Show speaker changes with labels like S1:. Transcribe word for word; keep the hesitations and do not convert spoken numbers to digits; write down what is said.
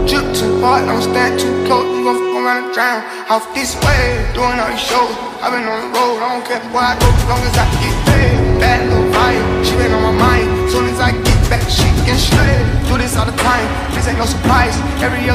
S1: Drip too hard, don't stand too close, you gon' fuck around and drown. Off this way, doing all these shows, I've been on the road, I don't care where I go, as long as I get paid. Bad little vibe, she been on my mind, soon as I get back, she can slay. Do this all the time, this ain't no surprise, every